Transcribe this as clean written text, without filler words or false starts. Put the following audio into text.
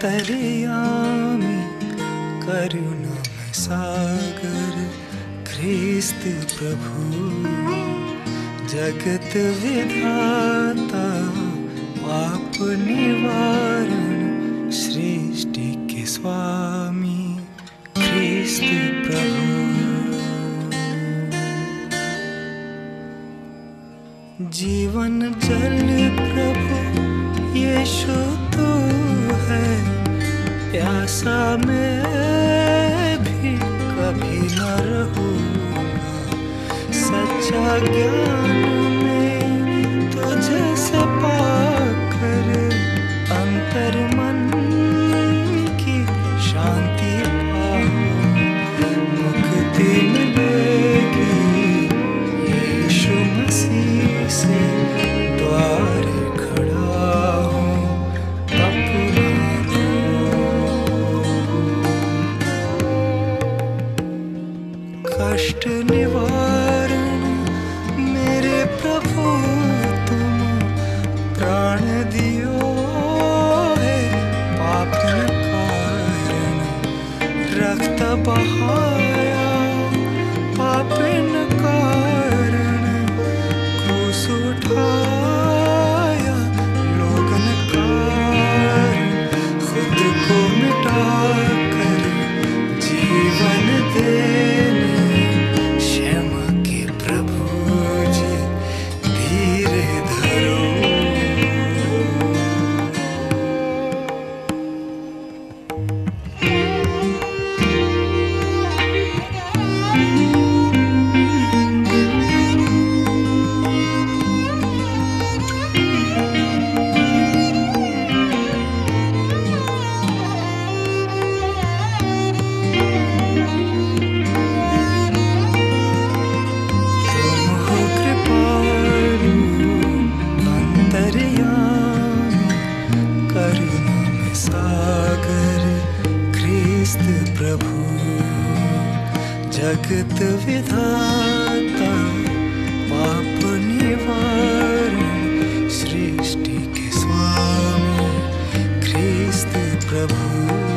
अंतर्यामी करुणामय सागर ख्रिस्त प्रभु, जगत विधाता पाप निवारण सृष्टि के स्वामी ख्रिस्त प्रभु। जीवन जल प्रभु यीशु तू है, प्यासा मैं भी कभी न रहूँगा। सच्चा ज्ञान में तुझसे पाकर अंतर मन की शांति पाऊँ। मुक्ति मिलेगी यीशु मसीह से, द्वार खड़ा हूँ अपना। कष्ट निवारण मेरे प्रभु तुम, प्राण दियो है पाप न कारण। रक्त बहाया पाप न कारण, क्रूस उठाया लोग न कारण। खुद को मिटा कर जीवन देने क्षमा के प्रभु जी धीरे धरो। करुणामय सागर ख्रिस्त प्रभु, जगत विधाता पाप निवारण सृष्टि के स्वामी ख्रिस्त प्रभु।